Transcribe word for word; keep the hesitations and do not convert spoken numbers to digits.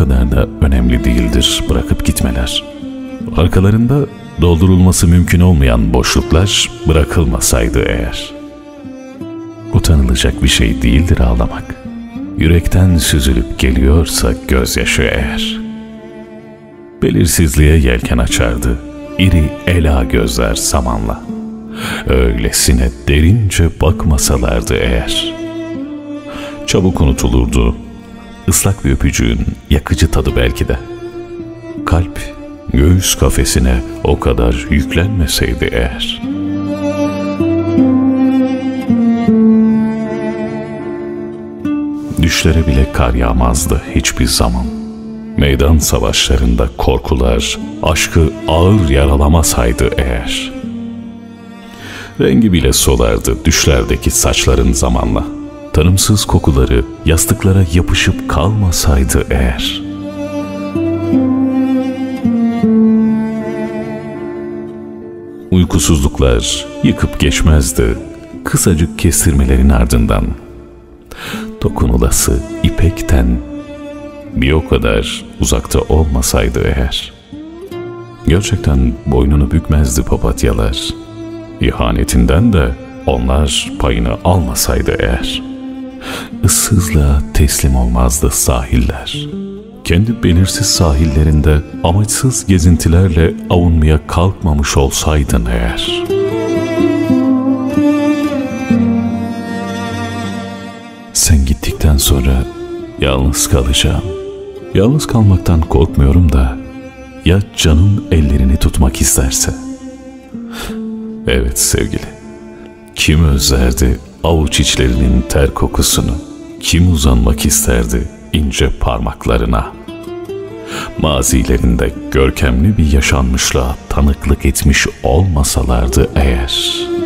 kadar da önemli değildir bırakıp gitmeler. Arkalarında doldurulması mümkün olmayan boşluklar bırakılmasaydı eğer. Utanılacak bir şey değildir ağlamak. Yürekten süzülüp geliyorsa gözyaşı eğer. Belirsizliğe yelken açardı iri ela gözler zamanla. Öylesine derince bakmasalardı eğer. Çabuk unutulurdu ıslak bir öpücüğün yakıcı tadı belki de. Kalp göğüs kafesine o kadar yüklenmeseydi eğer. Düşlere bile kar yağmazdı hiçbir zaman. Meydan savaşlarında korkular aşkı ağır yaralamasaydı eğer. Rengi bile solardı düşlerdeki saçların zamanla. Tanımsız kokuları yastıklara yapışıp kalmasaydı eğer. Uykusuzluklar yıkıp geçmezdi kısacık kestirmelerin ardından. Dokunulası ipekten bir o kadar uzakta olmasaydı eğer. Gerçekten boynunu bükmezdi papatyalar. İhanetinden de onlar payını almasaydı eğer. Issızlığa teslim olmazdı sahiller. Kendi belirsiz sahillerinde amaçsız gezintilerle avunmaya kalkmamış olsaydın eğer. Sen gittikten sonra yalnız kalacağım. Yalnız kalmaktan korkmuyorum da ya canım ellerini tutmak isterse? Evet sevgili, kim özlerdi avuç içlerinin ter kokusunu? Kim uzanmak isterdi ince parmaklarına? Mazilerinde görkemli bir yaşanmışlığa tanıklık etmiş olmasalardı eğer.